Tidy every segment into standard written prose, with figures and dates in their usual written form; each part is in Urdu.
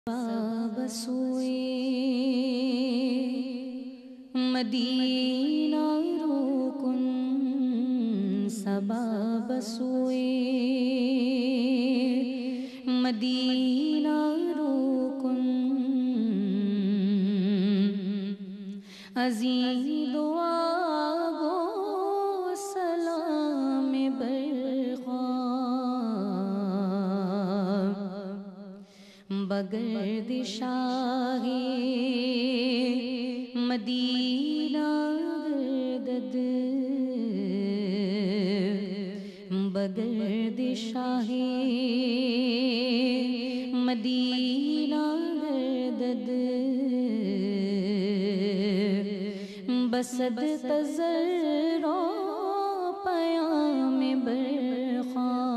بسوئے مدینہ روکن سبا بسوئے مدینہ روکن عزیز دعا گو سلام بگرد شاہی مدینہ گردد بگرد شاہی مدینہ گردد بسد تزر و پیام برخان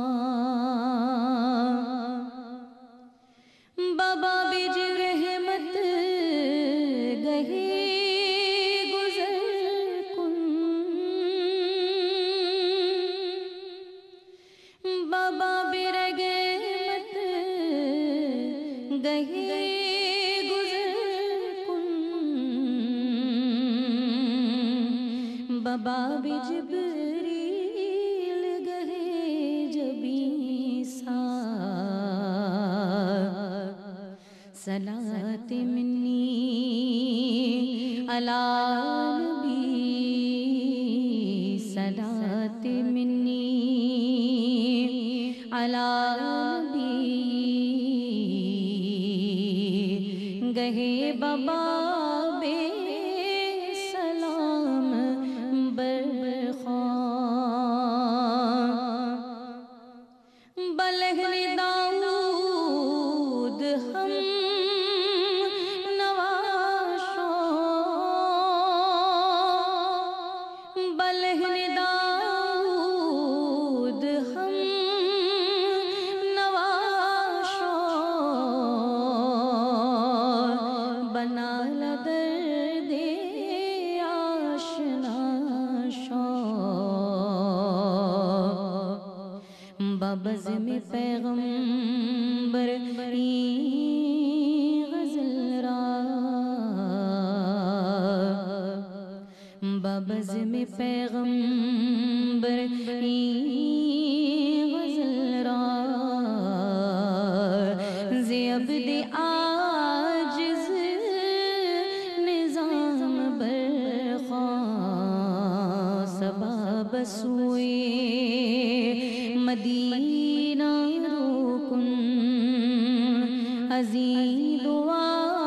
بابا بج رحمت گہے گزر کن بابا برگ مت گہے گزر کن بابا بجبریل گہے جبی سا صلاۃ منی علی نبی صلاۃ منی علی نبی گہے بابا بے سلام برخان بلہن داؤد ہم بلہن داؤد ہم نواشو بنا لدرد آشنا شو ببزم پیغمبر این غزل را ببزم پیغمبر این غزل را زی عبد عاجز نظام برخان سبا بسوئے مدینہ روکن عزیز دعا